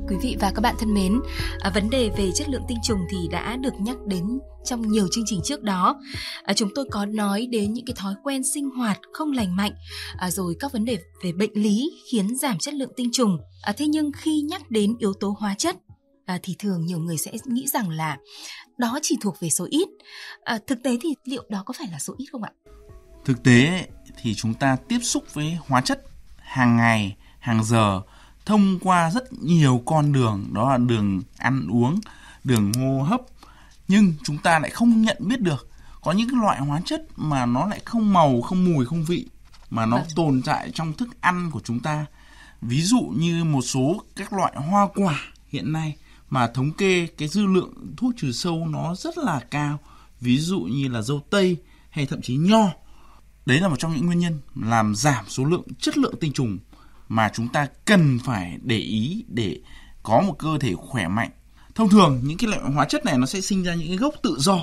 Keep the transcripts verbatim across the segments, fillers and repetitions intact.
Quý vị và các bạn thân mến, à, vấn đề về chất lượng tinh trùng thì đã được nhắc đến trong nhiều chương trình trước đó. À, chúng tôi có nói đến những cái thói quen sinh hoạt không lành mạnh, à, rồi các vấn đề về bệnh lý khiến giảm chất lượng tinh trùng. À, thế nhưng khi nhắc đến yếu tố hóa chất, à, thì thường nhiều người sẽ nghĩ rằng là đó chỉ thuộc về số ít. À, thực tế thì liệu đó có phải là số ít không ạ? Thực tế thì chúng ta tiếp xúc với hóa chất hàng ngày, hàng giờ thông qua rất nhiều con đường, đó là đường ăn uống, đường hô hấp, nhưng chúng ta lại không nhận biết được. Có những loại hóa chất mà nó lại không màu, không mùi, không vị, mà nó vâng. tồn tại trong thức ăn của chúng ta. Ví dụ như một số các loại hoa quả hiện nay mà thống kê cái dư lượng thuốc trừ sâu nó rất là cao, ví dụ như là dâu tây hay thậm chí nho. Đấy là một trong những nguyên nhân làm giảm số lượng chất lượng tinh trùng mà chúng ta cần phải để ý để có một cơ thể khỏe mạnh. Thông thường những cái loại hóa chất này nó sẽ sinh ra những cái gốc tự do,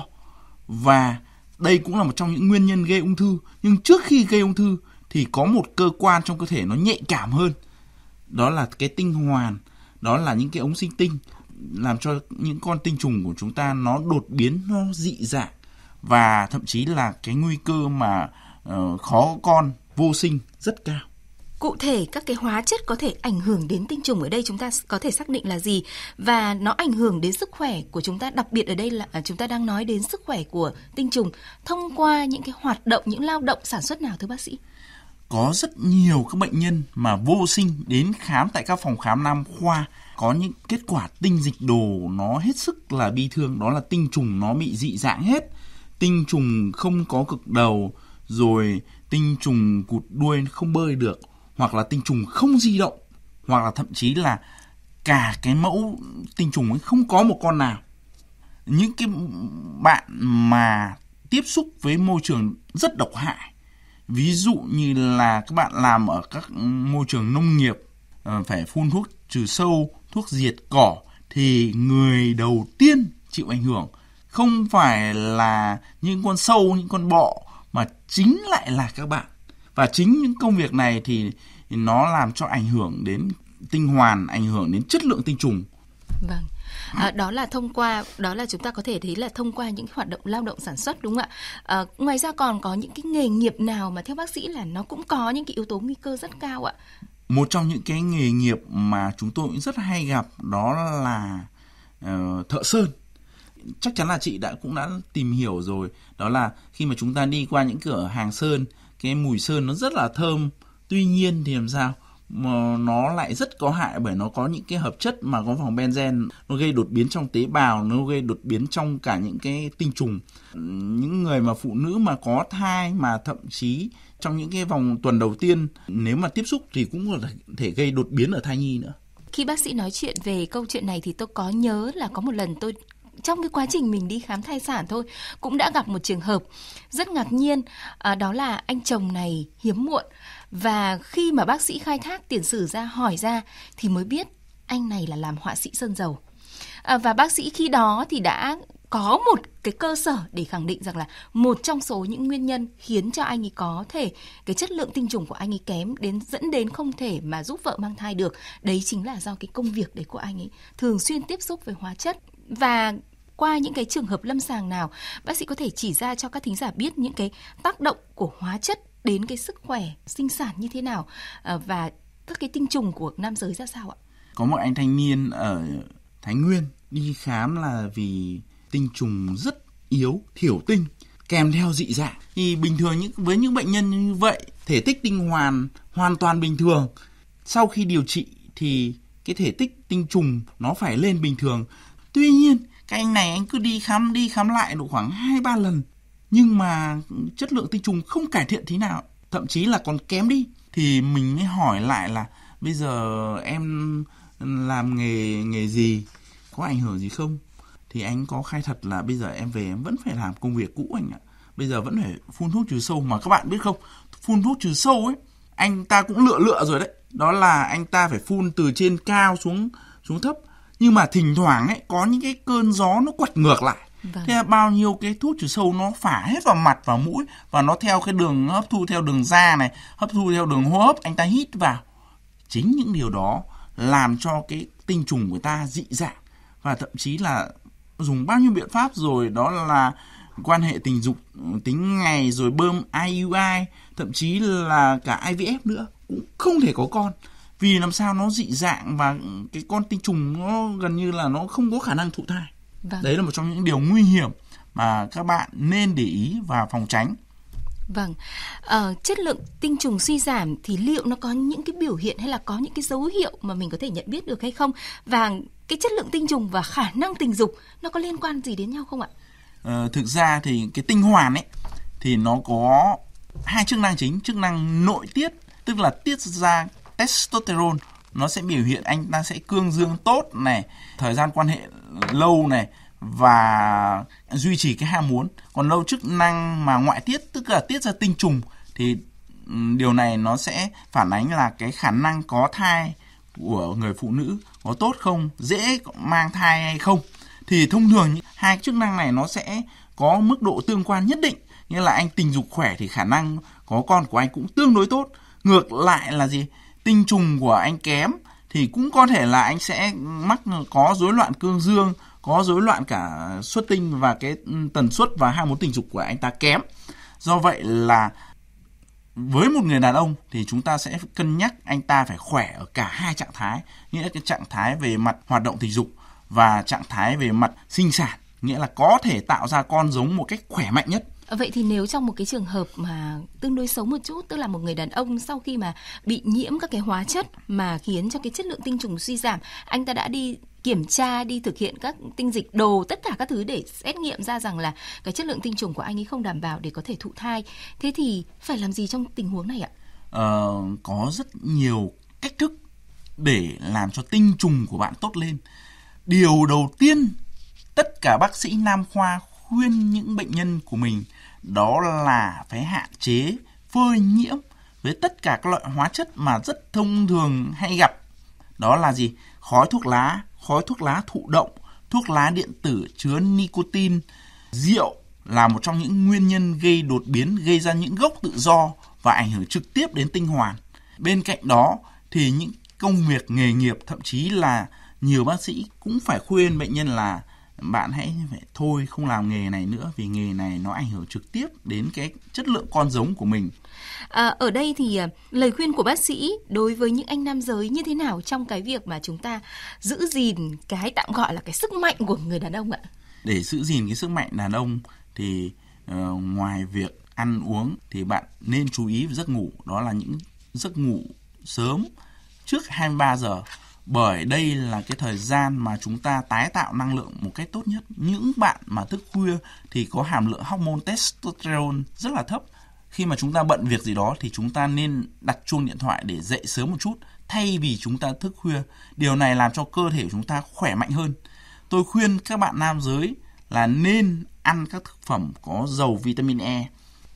và đây cũng là một trong những nguyên nhân gây ung thư. Nhưng trước khi gây ung thư thì có một cơ quan trong cơ thể nó nhạy cảm hơn, đó là cái tinh hoàn, đó là những cái ống sinh tinh, làm cho những con tinh trùng của chúng ta nó đột biến, nó dị dạng, và thậm chí là cái nguy cơ mà uh, khó con, vô sinh rất cao. Cụ thể các cái hóa chất có thể ảnh hưởng đến tinh trùng ở đây chúng ta có thể xác định là gì, và nó ảnh hưởng đến sức khỏe của chúng ta, đặc biệt ở đây là chúng ta đang nói đến sức khỏe của tinh trùng thông qua những cái hoạt động, những lao động sản xuất nào thưa bác sĩ? Có rất nhiều các bệnh nhân mà vô sinh đến khám tại các phòng khám nam khoa có những kết quả tinh dịch đồ nó hết sức là bi thương, đó là tinh trùng nó bị dị dạng hết. Tinh trùng không có cực đầu, rồi tinh trùng cụt đuôi không bơi được, hoặc là tinh trùng không di động, hoặc là thậm chí là cả cái mẫu tinh trùng ấy không có một con nào. Những cái bạn mà tiếp xúc với môi trường rất độc hại, ví dụ như là các bạn làm ở các môi trường nông nghiệp, phải phun thuốc trừ sâu, thuốc diệt cỏ, thì người đầu tiên chịu ảnh hưởng không phải là những con sâu, những con bọ, mà chính lại là các bạn. Và chính những công việc này thì nó làm cho ảnh hưởng đến tinh hoàn, ảnh hưởng đến chất lượng tinh trùng. Vâng. À, đó là thông qua, đó là chúng ta có thể thấy là thông qua những hoạt động lao động sản xuất, đúng không ạ? À, ngoài ra còn có những cái nghề nghiệp nào mà theo bác sĩ là nó cũng có những cái yếu tố nguy cơ rất cao ạ? Một trong những cái nghề nghiệp mà chúng tôi cũng rất hay gặp đó là uh, thợ sơn. Chắc chắn là chị đã cũng đã tìm hiểu rồi, đó là khi mà chúng ta đi qua những cửa hàng sơn, cái mùi sơn nó rất là thơm. Tuy nhiên thì làm sao mà nó lại rất có hại, bởi nó có những cái hợp chất mà có vòng benzen, nó gây đột biến trong tế bào, nó gây đột biến trong cả những cái tinh trùng. Những người mà phụ nữ mà có thai, mà thậm chí trong những cái vòng tuần đầu tiên, nếu mà tiếp xúc thì cũng có thể gây đột biến ở thai nhi nữa. Khi bác sĩ nói chuyện về câu chuyện này thì tôi có nhớ là có một lần tôi trong cái quá trình mình đi khám thai sản thôi, cũng đã gặp một trường hợp rất ngạc nhiên, à, đó là anh chồng này hiếm muộn, và khi mà bác sĩ khai thác tiền sử ra, hỏi ra thì mới biết anh này là làm họa sĩ sơn dầu. À, và bác sĩ khi đó thì đã có một cái cơ sở để khẳng định rằng là một trong số những nguyên nhân khiến cho anh ấy có thể cái chất lượng tinh trùng của anh ấy kém, đến dẫn đến không thể mà giúp vợ mang thai được, đấy chính là do cái công việc đấy của anh ấy thường xuyên tiếp xúc với hóa chất. Và qua những cái trường hợp lâm sàng nào, bác sĩ có thể chỉ ra cho các thính giả biết những cái tác động của hóa chất đến cái sức khỏe sinh sản như thế nào, và các cái tinh trùng của nam giới ra sao ạ? Có một anh thanh niên ở Thái Nguyên đi khám là vì tinh trùng rất yếu, thiểu tinh, kèm theo dị dạng. Thì bình thường những với những bệnh nhân như vậy, thể tích tinh hoàn hoàn toàn bình thường. Sau khi điều trị thì cái thể tích tinh trùng nó phải lên bình thường. Tuy nhiên cái anh này anh cứ đi khám đi khám lại độ khoảng hai ba lần, nhưng mà chất lượng tinh trùng không cải thiện tí nào, thậm chí là còn kém đi. Thì mình mới hỏi lại là bây giờ em làm nghề nghề gì, có ảnh hưởng gì không? Thì anh có khai thật là bây giờ em về em vẫn phải làm công việc cũ anh ạ. Bây giờ vẫn phải phun thuốc trừ sâu. Mà các bạn biết không, phun thuốc trừ sâu ấy, anh ta cũng lựa lựa rồi đấy. Đó là anh ta phải phun từ trên cao xuống xuống thấp. Nhưng mà thỉnh thoảng ấy có những cái cơn gió nó quật ngược lại. Vâng. Thế là bao nhiêu cái thuốc trừ sâu nó phả hết vào mặt, vào mũi, và nó theo cái đường hấp thu theo đường da này, hấp thu theo đường hô hấp, anh ta hít vào. Chính những điều đó làm cho cái tinh trùng của ta dị dạng, và thậm chí là dùng bao nhiêu biện pháp rồi, đó là quan hệ tình dục tính ngày, rồi bơm i u i, thậm chí là cả i vê ép nữa, cũng không thể có con. Vì làm sao nó dị dạng và cái con tinh trùng nó gần như là nó không có khả năng thụ thai. Vâng. Đấy là một trong những điều nguy hiểm mà các bạn nên để ý và phòng tránh. Vâng, ờ, chất lượng tinh trùng suy giảm thì liệu nó có những cái biểu hiện hay là có những cái dấu hiệu mà mình có thể nhận biết được hay không? Và cái chất lượng tinh trùng và khả năng tình dục nó có liên quan gì đến nhau không ạ? Ờ, thực ra thì cái tinh hoàn ấy thì nó có hai chức năng chính. Chức năng nội tiết, tức là tiết ra testosterone, nó sẽ biểu hiện anh ta sẽ cương dương tốt này, thời gian quan hệ lâu này, và duy trì cái ham muốn. Còn lâu chức năng mà ngoại tiết, tức là tiết ra tinh trùng, thì điều này nó sẽ phản ánh là cái khả năng có thai của người phụ nữ có tốt không, dễ mang thai hay không. Thì thông thường hai chức năng này nó sẽ có mức độ tương quan nhất định. Nghĩa là anh tình dục khỏe thì khả năng có con của anh cũng tương đối tốt. Ngược lại là gì? Tinh trùng của anh kém thì cũng có thể là anh sẽ mắc có rối loạn cương dương, có rối loạn cả xuất tinh, và cái tần suất và ham muốn tình dục của anh ta kém. Do vậy là với một người đàn ông thì chúng ta sẽ cân nhắc anh ta phải khỏe ở cả hai trạng thái, nghĩa là cái trạng thái về mặt hoạt động tình dục và trạng thái về mặt sinh sản, nghĩa là có thể tạo ra con giống một cách khỏe mạnh nhất. Vậy thì nếu trong một cái trường hợp mà tương đối xấu một chút, tức là một người đàn ông sau khi mà bị nhiễm các cái hóa chất mà khiến cho cái chất lượng tinh trùng suy giảm, anh ta đã đi kiểm tra, đi thực hiện các tinh dịch đồ, tất cả các thứ để xét nghiệm ra rằng là cái chất lượng tinh trùng của anh ấy không đảm bảo để có thể thụ thai. Thế thì phải làm gì trong tình huống này ạ? Ờ, có rất nhiều cách thức để làm cho tinh trùng của bạn tốt lên. Điều đầu tiên, tất cả bác sĩ nam khoa khuyên những bệnh nhân của mình đó là phải hạn chế phơi nhiễm với tất cả các loại hóa chất mà rất thông thường hay gặp. Đó là gì? Khói thuốc lá, khói thuốc lá thụ động, thuốc lá điện tử chứa nicotine, rượu là một trong những nguyên nhân gây đột biến, gây ra những gốc tự do và ảnh hưởng trực tiếp đến tinh hoàn. Bên cạnh đó thì những công việc nghề nghiệp, thậm chí là nhiều bác sĩ cũng phải khuyên bệnh nhân là bạn hãy phải thôi không làm nghề này nữa, vì nghề này nó ảnh hưởng trực tiếp đến cái chất lượng con giống của mình. À, ở đây thì lời khuyên của bác sĩ đối với những anh nam giới như thế nào trong cái việc mà chúng ta giữ gìn cái tạm gọi là cái sức mạnh của người đàn ông ạ? Để giữ gìn cái sức mạnh đàn ông thì uh, ngoài việc ăn uống thì bạn nên chú ý về giấc ngủ, đó là những giấc ngủ sớm trước hai mươi ba giờ. Bởi đây là cái thời gian mà chúng ta tái tạo năng lượng một cách tốt nhất. Những bạn mà thức khuya thì có hàm lượng hormone testosterone rất là thấp. Khi mà chúng ta bận việc gì đó thì chúng ta nên đặt chuông điện thoại để dậy sớm một chút, thay vì chúng ta thức khuya. Điều này làm cho cơ thể chúng ta khỏe mạnh hơn. Tôi khuyên các bạn nam giới là nên ăn các thực phẩm có giàu vitamin E.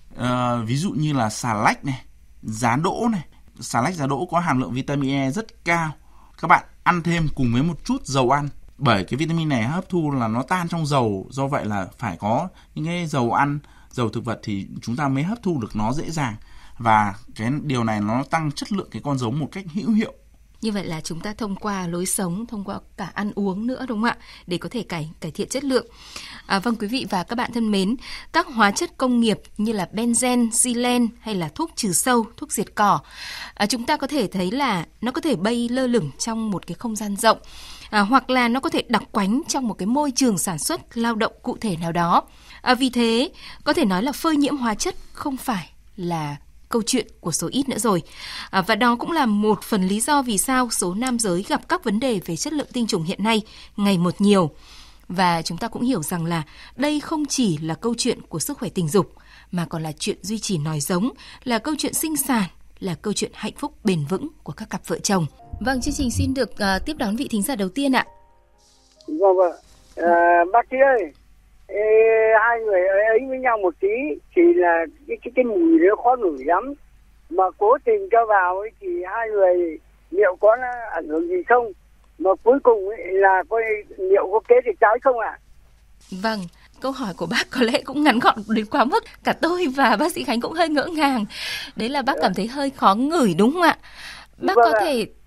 À, ví dụ như là xà lách này, giá đỗ này. Xà lách giá đỗ có hàm lượng vitamin E rất cao. Các bạn ăn thêm cùng với một chút dầu ăn, bởi cái vitamin này hấp thu là nó tan trong dầu, do vậy là phải có những cái dầu ăn, dầu thực vật thì chúng ta mới hấp thu được nó dễ dàng, và cái điều này nó tăng chất lượng cái con giống một cách hữu hiệu. Như vậy là chúng ta thông qua lối sống, thông qua cả ăn uống nữa, đúng không ạ? Để có thể cải cải thiện chất lượng. À, vâng, quý vị và các bạn thân mến, các hóa chất công nghiệp như là benzen, xylen hay là thuốc trừ sâu, thuốc diệt cỏ, à, chúng ta có thể thấy là nó có thể bay lơ lửng trong một cái không gian rộng, à, hoặc là nó có thể đặc quánh trong một cái môi trường sản xuất lao động cụ thể nào đó. À, vì thế, có thể nói là phơi nhiễm hóa chất không phải là câu chuyện của số ít nữa rồi. À, và đó cũng là một phần lý do vì sao số nam giới gặp các vấn đề về chất lượng tinh trùng hiện nay ngày một nhiều. Và chúng ta cũng hiểu rằng là đây không chỉ là câu chuyện của sức khỏe tình dục, mà còn là chuyện duy trì nòi giống, là câu chuyện sinh sản, là câu chuyện hạnh phúc bền vững của các cặp vợ chồng. Vâng, chương trình xin được uh, tiếp đón vị thính giả đầu tiên ạ. Vâng vâng, à, bác sĩ ơi, ê, hai người ấy với nhau một tí thì là cái cái cái mùi nó khó ngửi lắm, mà cố tình cho vào ấy thì hai người liệu có ảnh hưởng gì không, mà cuối cùng ấy là coi liệu có kế được trái không ạ? À? Vâng, câu hỏi của bác có lẽ cũng ngắn gọn đến quá mức, cả tôi và bác sĩ Khánh cũng hơi ngỡ ngàng. Đấy là bác cảm thấy hơi khó ngửi đúng không ạ? Bác vâng có ạ. thể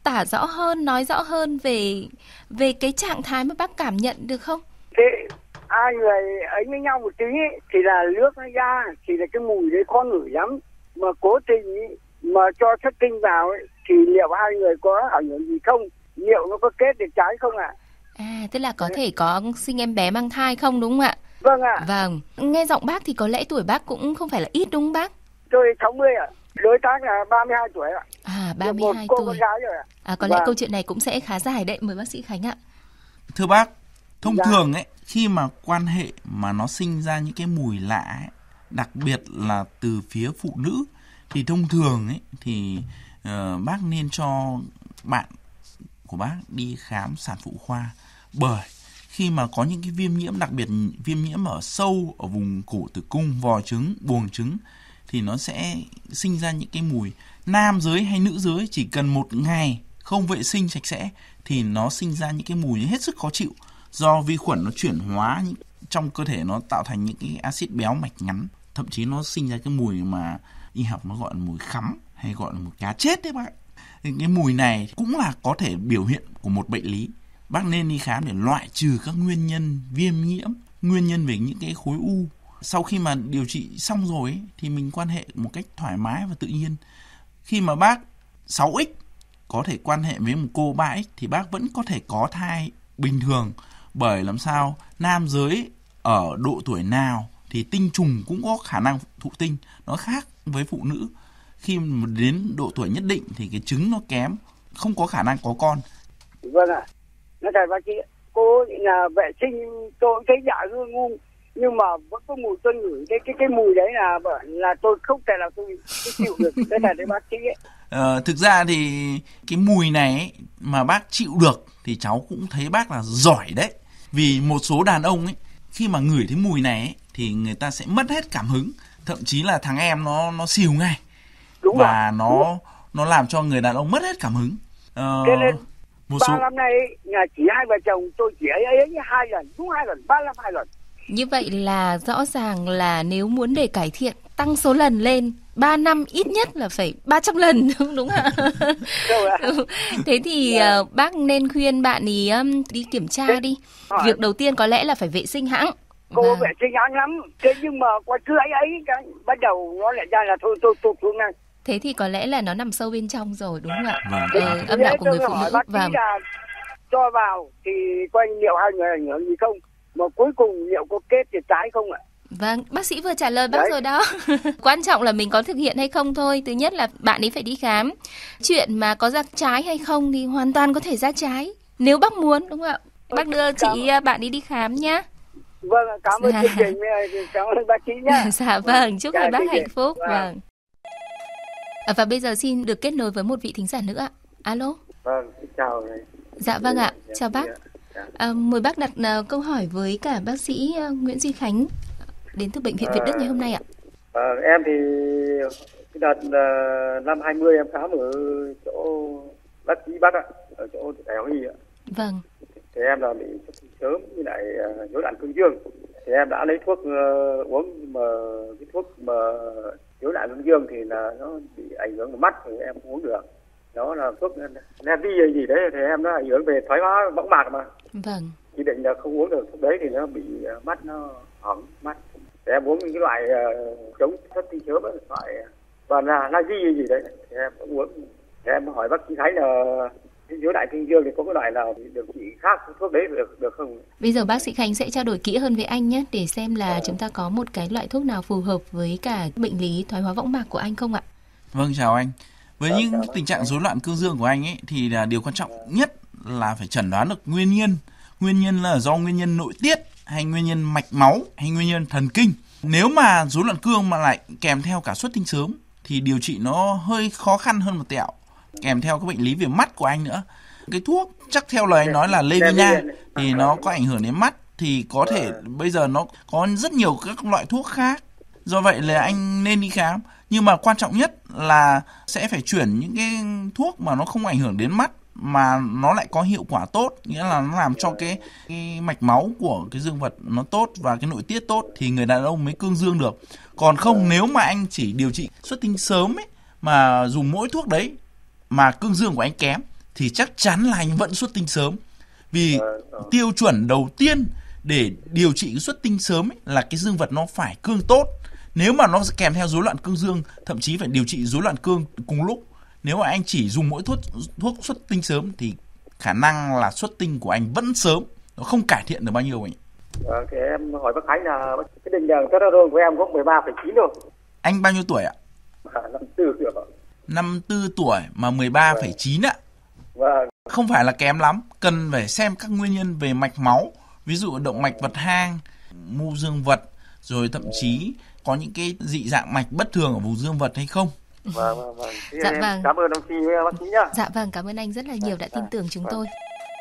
tả rõ hơn, nói rõ hơn về về cái trạng thái mà bác cảm nhận được không? Thế hai người ấy với nhau một tí ấy, thì là nước nó ra, thì là cái mùi đấy khó ngửi lắm. Mà cố tình ấy, mà cho chất tinh vào ấy, thì liệu hai người có ảnh hưởng gì không? Liệu nó có kết được trái không ạ? À? À, tức là có thể có sinh em bé mang thai không đúng không ạ? Vâng ạ. Vâng, nghe giọng bác thì có lẽ tuổi bác cũng không phải là ít đúng không bác? Tôi sáu mươi ạ. Đối tác là ba mươi hai tuổi ạ. À, ba mươi hai cô tuổi. Con gái rồi ạ. À, có lẽ vâng. Câu chuyện này cũng sẽ khá dài đấy, mời bác sĩ Khánh ạ. Thưa bác, thông dạ. thường ấy, khi mà quan hệ mà nó sinh ra những cái mùi lạ ấy, đặc biệt là từ phía phụ nữ, thì thông thường ấy thì uh, bác nên cho bạn của bác đi khám sản phụ khoa. Bởi khi mà có những cái viêm nhiễm, đặc biệt viêm nhiễm ở sâu ở vùng cổ tử cung, vòi trứng, buồng trứng, thì nó sẽ sinh ra những cái mùi. Nam giới hay nữ giới chỉ cần một ngày không vệ sinh sạch sẽ thì nó sinh ra những cái mùi hết sức khó chịu, do vi khuẩn nó chuyển hóa trong cơ thể, nó tạo thành những cái axit béo mạch ngắn, thậm chí nó sinh ra cái mùi mà y học nó gọi là mùi khắm hay gọi là mùi cá chết đấy bác. Cái mùi này cũng là có thể biểu hiện của một bệnh lý. Bác nên đi khám để loại trừ các nguyên nhân viêm nhiễm, nguyên nhân về những cái khối u. Sau khi mà điều trị xong rồi ấy, thì mình quan hệ một cách thoải mái và tự nhiên. Khi mà bác sáu x có thể quan hệ với một cô ba x thì bác vẫn có thể có thai bình thường. Bởi làm sao nam giới ở độ tuổi nào thì tinh trùng cũng có khả năng thụ tinh. Nó khác với phụ nữ. Khi mà đến độ tuổi nhất định thì cái trứng nó kém, không có khả năng có con. Vâng ạ. À. Nói thật bác sĩ, cô là vệ sinh tôi thấy dạ hương ngu, nhưng mà vẫn có mùi tôi ngửi cái cái cái mùi đấy là là tôi không thể nào tôi, tôi chịu được. Thế là đấy bác sĩ ấy. Ờ, thực ra thì cái mùi này ấy, mà bác chịu được thì cháu cũng thấy bác là giỏi đấy. Vì một số đàn ông ấy khi mà ngửi thấy mùi này ấy, thì người ta sẽ mất hết cảm hứng, thậm chí là thằng em nó nó xìu ngay. Đúng và rồi. nó Đúng. nó làm cho người đàn ông mất hết cảm hứng. Ờ, Thế nên một ba số... năm nay nhà chỉ hai vợ chồng tôi chỉ ấy ấy hai lần, đúng hai lần, ba năm hai lần. Như vậy là rõ ràng là nếu muốn để cải thiện tăng số lần lên ba năm ít nhất là phải ba trăm lần đúng không ạ? Thế thì uh, bác nên khuyên bạn ý um, đi kiểm tra Thế, đi. Hỏi. Việc đầu tiên có lẽ là phải vệ sinh hãng. Cô và... vệ sinh hãng lắm. Thế nhưng mà qua cứ ấy ấy cái bắt đầu nó lại ra là thôi tôi tôi xuống ngay. Thế thì có lẽ là nó nằm sâu bên trong rồi đúng không ạ? Vâng. Ờ, âm đạo của người phụ nữ. Vâng. Cho vào thì coi liệu hai người ảnh hưởng gì không, mà cuối cùng liệu có kết thì trái không ạ? Vâng, bác sĩ vừa trả lời bác Đấy. rồi đó. Quan trọng là mình có thực hiện hay không thôi. Thứ nhất là bạn ấy phải đi khám. Chuyện mà có ra trái hay không thì hoàn toàn có thể ra trái, nếu bác muốn, đúng không ạ? Bác đưa chị cảm... bạn ấy đi khám nhé. Vâng, cảm ơn chương trình, cảm ơn bác sĩ nhé. Dạ vâng, chúc hai bác hạnh phúc. Vâng. vâng. À, và bây giờ xin được kết nối với một vị thính giả nữa ạ. Alo. Vâng, chào. Dạ vâng ạ, chào bác. À, mời bác đặt uh, câu hỏi với cả bác sĩ uh, Nguyễn Duy Khánh đến từ bệnh viện Việt Đức ngày hôm nay ạ. À, em thì cái đợt uh, năm hai mươi em khám ở chỗ bác sĩ Bắc ạ, ở chỗ Đại học Y ạ. Vâng. Thì em là bị xuất tinh sớm với lại rối loạn cương dương. Thì em đã lấy thuốc uh, uống, mà cái thuốc mà rối loạn cương dương thì là nó bị ảnh hưởng đến mắt thì em không uống được. Đó là thuốc Levi hay gì đấy thì em nó ảnh hưởng về thoái hóa võng mạc mà. Vâng. Chỉ định là không uống được thuốc đấy thì nó bị mắt nó hỏng mắt. Thì em uống những cái loại uh, chống xuất tinh sớm, loại và là Levi hay gì đấy thì em cũng uống. Thì em hỏi bác sĩ thấy là rối loạn cương dương thì có cái loại nào thì điều trị khác thuốc đấy được được không? Bây giờ bác sĩ Khánh sẽ trao đổi kỹ hơn với anh nhé, để xem là à. chúng ta có một cái loại thuốc nào phù hợp với cả bệnh lý thoái hóa võng mạc của anh không ạ? Vâng, chào anh. Với những tình trạng rối loạn cương dương của anh ấy thì là điều quan trọng nhất là phải chẩn đoán được nguyên nhân. Nguyên nhân là do nguyên nhân nội tiết hay nguyên nhân mạch máu hay nguyên nhân thần kinh. Nếu mà rối loạn cương mà lại kèm theo cả xuất tinh sớm thì điều trị nó hơi khó khăn hơn một tẹo. Kèm theo các bệnh lý về mắt của anh nữa. Cái thuốc chắc theo lời anh nói là Levina thì nó có ảnh hưởng đến mắt, thì có thể bây giờ nó có rất nhiều các loại thuốc khác. Do vậy là anh nên đi khám. Nhưng mà quan trọng nhất là sẽ phải chuyển những cái thuốc mà nó không ảnh hưởng đến mắt mà nó lại có hiệu quả tốt, nghĩa là nó làm cho cái, cái mạch máu của cái dương vật nó tốt và cái nội tiết tốt thì người đàn ông mới cương dương được. Còn không, nếu mà anh chỉ điều trị xuất tinh sớm ấy mà dùng mỗi thuốc đấy mà cương dương của anh kém thì chắc chắn là anh vẫn xuất tinh sớm. Vì tiêu chuẩn đầu tiên để điều trị cái xuất tinh sớm ấy, là cái dương vật nó phải cương tốt. Nếu mà nó kèm theo rối loạn cương dương, thậm chí phải điều trị rối loạn cương cùng lúc. Nếu mà anh chỉ dùng mỗi thuốc thuốc xuất tinh sớm thì khả năng là xuất tinh của anh vẫn sớm, nó không cải thiện được bao nhiêu anh. Vâng, thế em hỏi bác Khánh là cái định lượng testosterone của em có mười ba phẩy chín rồi. Anh bao nhiêu tuổi ạ? À, năm mươi tư tuổi. năm mươi tư tuổi mà mười ba phẩy chín ạ. Vâng. Không phải là kém lắm, cần phải xem các nguyên nhân về mạch máu, ví dụ động mạch vật hang, mô dương vật, rồi thậm chí có những cái dị dạng mạch bất thường ở vùng dương vật hay không. Vâng, vâng, vâng. Dạ vâng. Cảm ơn đồng chí bác sĩ nhá. Dạ vâng, cảm ơn anh rất là nhiều đã tin tưởng chúng tôi.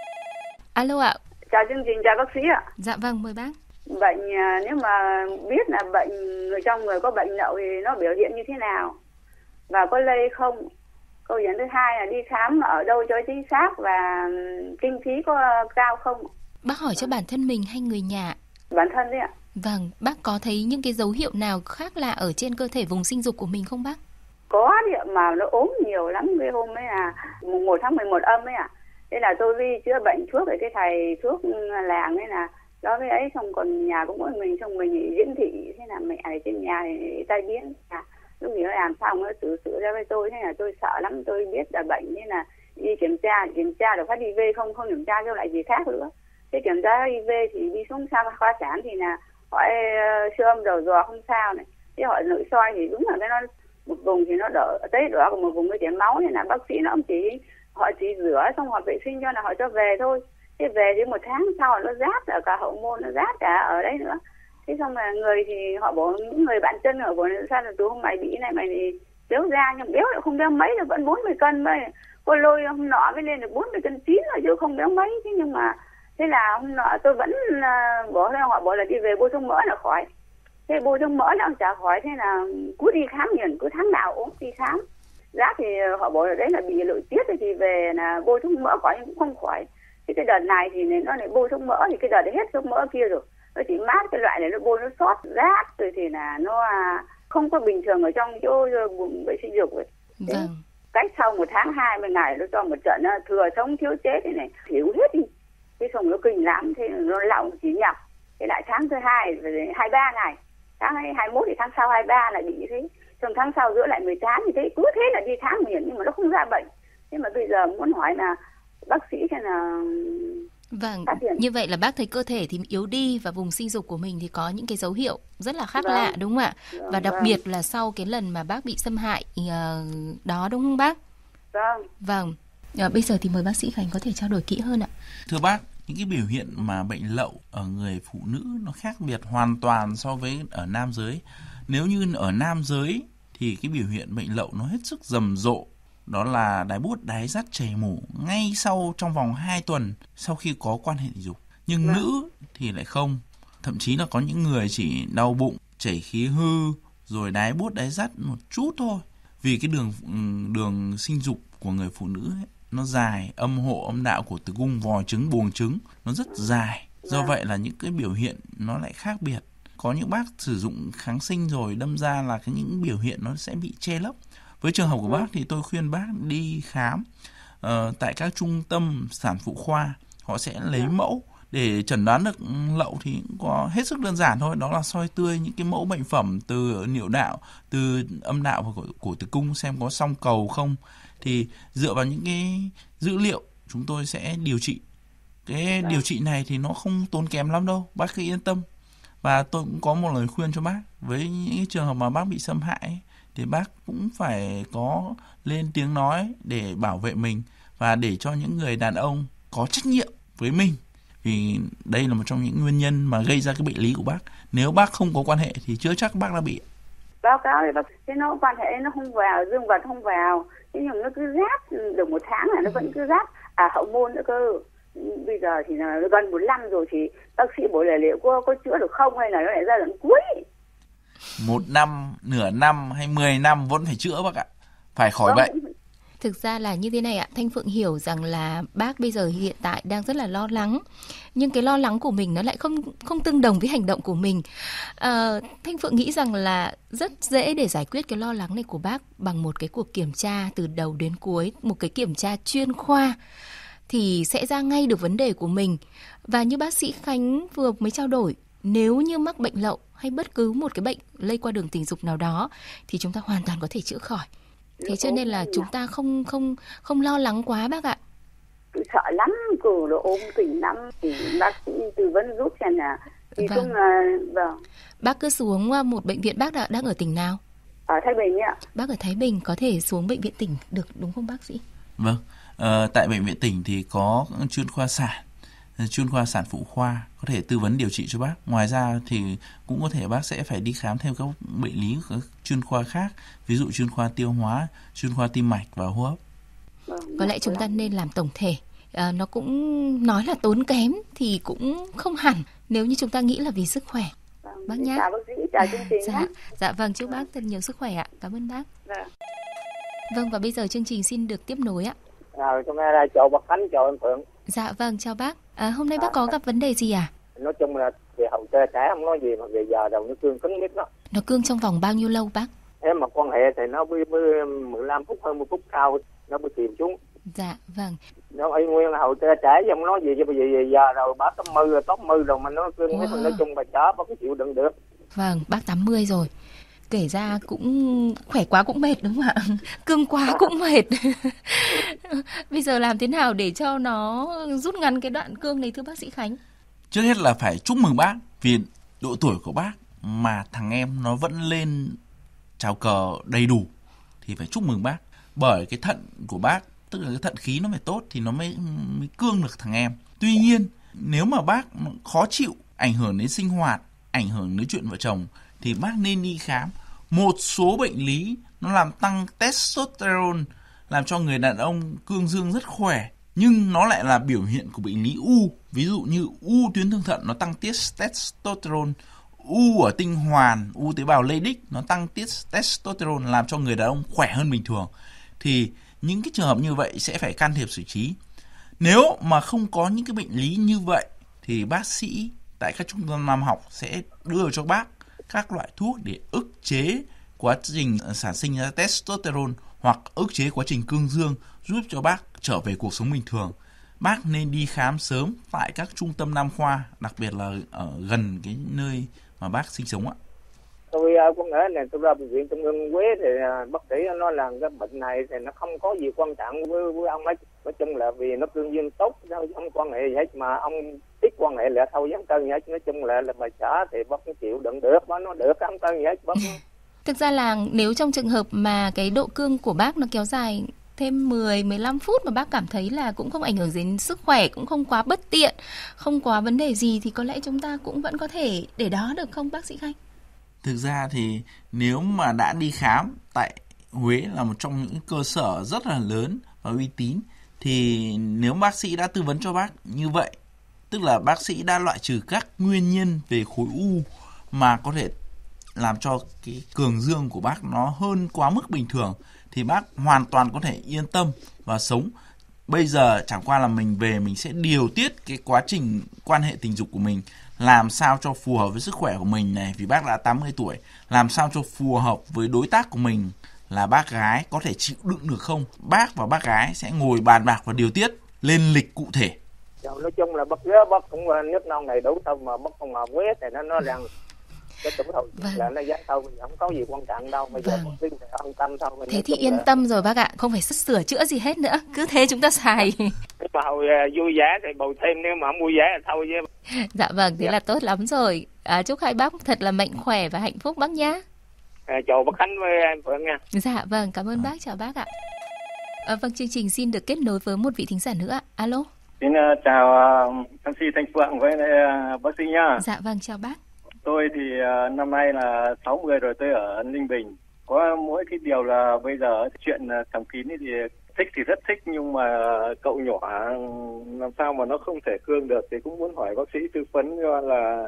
Alo ạ. Chào chương trình, chào bác sĩ ạ. Dạ vâng, mời bác. Bệnh nếu mà biết là bệnh người trong người có bệnh lậu thì nó biểu hiện như thế nào và có lây không? Câu chuyện thứ hai là đi khám ở đâu cho chính xác và kinh phí có cao không? Bác hỏi cho bản thân mình hay người nhà? Bản thân đấy ạ. Vâng, bác có thấy những cái dấu hiệu nào khác lạ ở trên cơ thể vùng sinh dục của mình không bác? Có đấy, mà nó ốm nhiều lắm. Cái hôm ấy là mùng một tháng mười một âm ấy ạ. Thế là tôi đi chữa bệnh thuốc ở cái thầy thuốc làng ấy là đó cái ấy, xong còn nhà cũng mỗi mình, xong mình thì diễn thị, thế là mẹ ở trên nhà thì tai biến. À, lúc nghỉ nó làm xong nó xử sự ra với tôi, thế là tôi sợ lắm, tôi biết là bệnh, thế là đi kiểm tra, kiểm tra được hát i vê không, không kiểm tra cho lại gì khác nữa. Thế kiểm tra hát i vê thì đi xuống xa khoa sản thì là hỏi uh, siêu âm đầu giò không sao này, thế hỏi nội soi thì đúng là cái nó một vùng thì nó đỡ tế đỏ, còn một vùng nó chảy máu, nên là bác sĩ nó cũng chỉ họ chỉ rửa xong họ vệ sinh cho là họ cho về thôi. Thế về đến một tháng sau nó rát ở cả hậu môn, nó rát cả ở đấy nữa. Thế xong là người thì họ bảo, những người bạn chân ở bảo sao là từ hôm mày bị này mày thì béo ra, nhưng béo lại không béo mấy, là vẫn bốn mươi cân thôi. Cô lôi hôm nọ mới lên được bốn mươi cân chín rồi chứ không béo mấy. Thế nhưng mà thế là hôm nọ tôi vẫn uh, bỏ ra, họ bảo là đi về bôi thuốc mỡ là khỏi. Thế bôi thuốc mỡ nó chả khỏi, thế là cứ đi khám liền, cứ tháng nào ốm đi khám. Rát thì họ bảo là đấy là bị nội tiết thì về là bôi thuốc mỡ khỏi nhưng cũng không khỏi. Thì cái đợt này thì nó lại bôi thuốc mỡ, thì cái đợt đấy hết thuốc mỡ kia rồi. Nó chỉ mát cái loại này, nó bôi nó sót rát rồi thì là nó không có bình thường ở trong chỗ bụng vệ sinh dục ấy. Vâng. Cách sau một tháng hai mươi ngày nó cho một trận thừa sống thiếu chết thế này, thiếu hết đi. Thế xong nó kinh lắm, thế nó lọng chỉ nhập. Thế lại tháng thứ hai, hai ba ngày, tháng hai mươi mốt thì tháng sau hai mươi ba là bị như thế. Xong tháng sau giữa lại mười tám như thế, cứ thế là đi tháng liền nhưng mà nó không ra bệnh. Thế mà bây giờ muốn hỏi là bác sĩ xem là... Vâng, như vậy là bác thấy cơ thể thì yếu đi và vùng sinh dục của mình thì có những cái dấu hiệu rất là khác vâng. lạ đúng không ạ? Vâng, và đặc vâng. biệt là sau cái lần mà bác bị xâm hại uh, đó đúng không bác? Vâng. Vâng. À, bây giờ thì mời bác sĩ Khánh có thể trao đổi kỹ hơn ạ. Thưa bác, những cái biểu hiện mà bệnh lậu ở người phụ nữ nó khác biệt hoàn toàn so với ở nam giới. Nếu như ở nam giới thì cái biểu hiện bệnh lậu nó hết sức rầm rộ. Đó là đái buốt, đái rắt, chảy mủ ngay sau trong vòng hai tuần sau khi có quan hệ thể dục. Nhưng vâng. nữ thì lại không. Thậm chí là có những người chỉ đau bụng, chảy khí hư, rồi đái buốt, đái rắt một chút thôi. Vì cái đường đường sinh dục của người phụ nữ ấy, nó dài, âm hộ, âm đạo của tử cung, vòi trứng, buồng trứng nó rất dài. Do vâng. vậy là những cái biểu hiện nó lại khác biệt. Có những bác sử dụng kháng sinh rồi đâm ra là cái những biểu hiện nó sẽ bị che lấp. Với trường hợp của bác thì tôi khuyên bác đi khám uh, tại các trung tâm sản phụ khoa. Họ sẽ lấy mẫu để chẩn đoán được lậu thì cũng có hết sức đơn giản thôi. Đó là soi tươi những cái mẫu bệnh phẩm từ niệu đạo, từ âm đạo và cổ, cổ tử cung xem có song cầu không. Thì dựa vào những cái dữ liệu chúng tôi sẽ điều trị. Cái điều trị này thì nó không tốn kém lắm đâu, bác cứ yên tâm. Và tôi cũng có một lời khuyên cho bác. Với những trường hợp mà bác bị xâm hại ấy, thì bác cũng phải có lên tiếng nói để bảo vệ mình và để cho những người đàn ông có trách nhiệm với mình. Vì đây là một trong những nguyên nhân mà gây ra cái bệnh lý của bác. Nếu bác không có quan hệ thì chưa chắc bác đã bị. Báo cáo thì bác thế nó quan hệ nó không vào, dương vật không vào. Thế nhưng nó cứ rát được một tháng là nó vẫn cứ rát. À hậu môn nữa cơ. Bây giờ thì là gần một năm rồi thì bác sĩ bảo là liệu có, có chữa được không hay là nó lại ra lần cuối. Một năm, nửa năm hay mười năm vẫn phải chữa bác ạ. Phải khỏi bệnh. Thực ra là như thế này ạ, Thanh Phượng hiểu rằng là bác bây giờ hiện tại đang rất là lo lắng, nhưng cái lo lắng của mình nó lại không không tương đồng với hành động của mình. À, Thanh Phượng nghĩ rằng là rất dễ để giải quyết cái lo lắng này của bác bằng một cái cuộc kiểm tra từ đầu đến cuối, một cái kiểm tra chuyên khoa thì sẽ ra ngay được vấn đề của mình. Và như bác sĩ Khánh vừa mới trao đổi, nếu như mắc bệnh lậu hay bất cứ một cái bệnh lây qua đường tình dục nào đó thì chúng ta hoàn toàn có thể chữa khỏi. Thế cho nên là chúng ta không không không lo lắng quá bác ạ. Cứ sợ lắm, cứ nó ốm tỉnh lắm thì bác sĩ tư vấn giúp xem là thì Vâng. cũng là vâng. Bác cứ xuống một bệnh viện, bác đã, đang ở tỉnh nào? Ở Thái Bình ạ. Bác ở Thái Bình, có thể xuống bệnh viện tỉnh được đúng không bác sĩ? Vâng, ờ, tại bệnh viện tỉnh thì có chuyên khoa sản, chuyên khoa sản phụ khoa có thể tư vấn điều trị cho bác. Ngoài ra thì cũng có thể bác sẽ phải đi khám thêm các bệnh lý các chuyên khoa khác, ví dụ chuyên khoa tiêu hóa, chuyên khoa tim mạch và hô hấp. Vâng, Có lẽ chúng ta nên làm tổng thể. À, nó cũng nói là tốn kém thì cũng không hẳn nếu như chúng ta nghĩ là vì sức khỏe. vâng. Bác nhá. Chào bác sĩ, chào chương trình Dạ, nhé. dạ vâng, chúc bác thật nhiều sức khỏe ạ. Cảm ơn bác. Vâng. Vâng, và bây giờ chương trình xin được tiếp nối ạ. Rồi hôm nay là chào bác Khánh, chào em Phượng. Dạ vâng, chào bác. À, hôm nay bác có gặp vấn đề gì à? Nói chung là về hậu tê trẻ không nói gì mà về giờ đầu nó cương cứng biết đó. Nó cương trong vòng bao nhiêu lâu bác? Em mà quan hệ thì nó mới mười lăm phút hơn một phút sau nó mới chìm xuống. Dạ vâng. Nó y nguyên là hậu tê trẻ chứ không nói gì chứ bây giờ giờ rồi bác tắm mưa rồi tóc mưa rồi mà nó cương wow. Biết, nói chung bà chó bác cũng chịu đựng được. Vâng, bác tám mươi rồi. Kể ra cũng khỏe quá cũng mệt đúng không ạ? Cương quá cũng mệt. Bây giờ làm thế nào để cho nó rút ngắn cái đoạn cương này thưa bác sĩ Khánh? Trước hết là phải chúc mừng bác vì độ tuổi của bác mà thằng em nó vẫn lên chào cờ đầy đủ thì phải chúc mừng bác. Bởi cái thận của bác, tức là cái thận khí nó phải tốt thì nó mới, mới cương được thằng em. Tuy nhiên nếu mà bác khó chịu, ảnh hưởng đến sinh hoạt, ảnh hưởng đến chuyện vợ chồng thì bác nên đi khám. Một số bệnh lý nó làm tăng testosterone, làm cho người đàn ông cương dương rất khỏe, nhưng nó lại là biểu hiện của bệnh lý u. Ví dụ như u tuyến thượng thận nó tăng testosterone, u ở tinh hoàn, u tế bào Leydig nó tăng testosterone làm cho người đàn ông khỏe hơn bình thường. Thì những cái trường hợp như vậy sẽ phải can thiệp xử trí. Nếu mà không có những cái bệnh lý như vậy thì bác sĩ tại các trung tâm nam học sẽ đưa cho bác các loại thuốc để ức chế quá trình sản sinh ra testosterone hoặc ức chế quá trình cương dương, giúp cho bác trở về cuộc sống bình thường. Bác nên đi khám sớm tại các trung tâm nam khoa, đặc biệt là ở gần cái nơi mà bác sinh sống ạ. Tôi có nghĩa là tôi ra bệnh viện Trung ương Huế thì bác sĩ nói là cái bệnh này thì nó không có gì quan trọng với, với ông ấy. Nói chung là vì nó cương dương tốt thôi, không quan hệ gì hết, mà ông ít quan hệ là thôi, không cần gì hết. Nói chung là là bà xã thì bác cũng chịu đựng được, bác nó được, không cần gì hết. Bác... Thực ra là nếu trong trường hợp mà cái độ cương của bác nó kéo dài thêm mười đến mười lăm phút mà bác cảm thấy là cũng không ảnh hưởng đến sức khỏe, cũng không quá bất tiện, không quá vấn đề gì thì có lẽ chúng ta cũng vẫn có thể để đó được không bác sĩ Khanh? Thực ra thì nếu mà đã đi khám tại Huế là một trong những cơ sở rất là lớn và uy tín thì nếu bác sĩ đã tư vấn cho bác như vậy, tức là bác sĩ đã loại trừ các nguyên nhân về khối u mà có thể làm cho cái cường dương của bác nó hơn quá mức bình thường thì bác hoàn toàn có thể yên tâm và sống. Bây giờ chẳng qua là mình về mình sẽ điều tiết cái quá trình quan hệ tình dục của mình làm sao cho phù hợp với sức khỏe của mình này, vì bác đã tám mươi tuổi, làm sao cho phù hợp với đối tác của mình là bác gái có thể chịu đựng được không. Bác và bác gái sẽ ngồi bàn bạc và điều tiết lên lịch cụ thể. Nói chung là bác ghé bác cũng nước non này đủ thôi, mà bác không mà Huế thì nó nói rằng cái tuổi thôi vâng. Là nó giá thôi, mình không có gì quan trọng đâu, bây giờ vâng. Mình an tâm thôi. Mình thế thì yên là... tâm rồi bác ạ, không phải sửa chữa gì hết nữa, cứ thế chúng ta xài. Nếu mà hồi vui vẻ thì bầu thêm, nếu mà không vui vẻ thì thôi chứ. Dạ vâng, thế dạ. là tốt lắm rồi. À, chúc hai bác thật là mạnh khỏe và hạnh phúc bác nhá. À, chào bác Khánh với em Phượng nha. Dạ vâng, cảm ơn bác, chào bác ạ. À, vâng, chương trình xin được kết nối với một vị thính giả nữa ạ. Alo. Xin uh, chào uh, em xê Thanh Phượng với uh, bác sĩ nhá. Dạ vâng, chào bác. Tôi thì uh, năm nay là sáu mươi rồi, tôi ở Ninh Bình. Có mỗi cái điều là bây giờ chuyện uh, thẩm kín thì thích thì rất thích, nhưng mà cậu nhỏ làm sao mà nó không thể cương được thì cũng muốn hỏi bác sĩ tư vấn cho là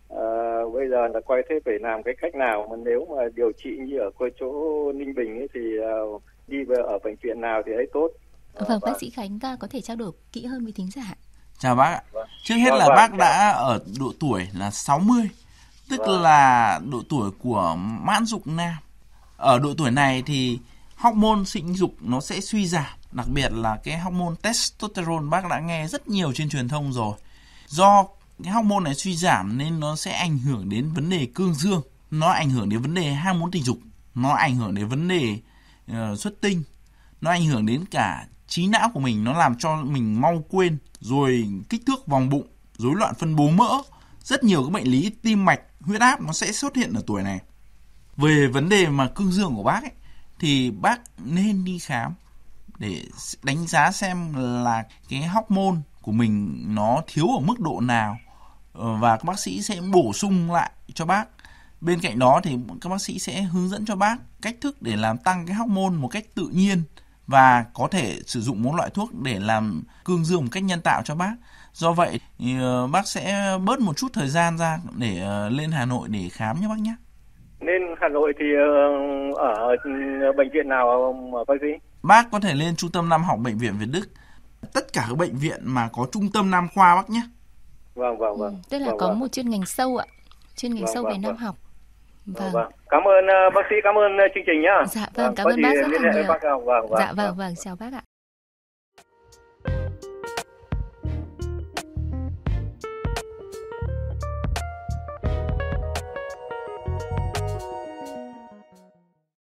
uh, bây giờ là coi thế phải làm cái cách nào mà nếu mà điều trị như ở chỗ Ninh Bình ấy thì uh, đi về ở bệnh viện nào thì ấy tốt. Vâng, vâng, bác sĩ Khánh có thể trao đổi kỹ hơn với thính giả. Chào bác ạ. Vâng. Trước hết Vâng, là vâng, bác chào. đã ở độ tuổi là sáu mươi, tức Vâng. là độ tuổi của mãn dục nam. Ở độ tuổi này thì hormone sinh dục nó sẽ suy giảm, đặc biệt là cái hormone testosterone, bác đã nghe rất nhiều trên truyền thông rồi. Do cái hormone này suy giảm nên nó sẽ ảnh hưởng đến vấn đề cương dương, nó ảnh hưởng đến vấn đề ham muốn tình dục, nó ảnh hưởng đến vấn đề uh, xuất tinh, nó ảnh hưởng đến cả trí não của mình, nó làm cho mình mau quên, rồi kích thước vòng bụng, rối loạn phân bố mỡ, rất nhiều các bệnh lý tim mạch, huyết áp nó sẽ xuất hiện ở tuổi này. Về vấn đề mà cương dương của bác ấy, thì bác nên đi khám để đánh giá xem là cái hormone của mình nó thiếu ở mức độ nào, và các bác sĩ sẽ bổ sung lại cho bác. Bên cạnh đó thì các bác sĩ sẽ hướng dẫn cho bác cách thức để làm tăng cái hormone một cách tự nhiên, và có thể sử dụng một loại thuốc để làm cương dương một cách nhân tạo cho bác. Do vậy thì bác sẽ bớt một chút thời gian ra để lên Hà Nội để khám nhé bác nhé. Lên Hà Nội thì ở bệnh viện nào mà bác sĩ? Bác có thể lên Trung tâm Nam học Bệnh viện Việt Đức. Tất cả các bệnh viện mà có trung tâm nam khoa bác nhé. Vâng, vâng, vâng. Ừ, tức là vâng, có vâng. một chuyên ngành sâu ạ. Chuyên ngành Vâng, sâu vâng, về nam vâng. học. Vâng. Vâng. Cảm ơn uh, bác sĩ, cảm ơn uh, chương trình nhá. Dạ vâng, cảm Có ơn gì bác rất liên là hệ với nhiều. bác không? Vâng, vâng, Dạ vâng, vâng. vâng, chào bác ạ.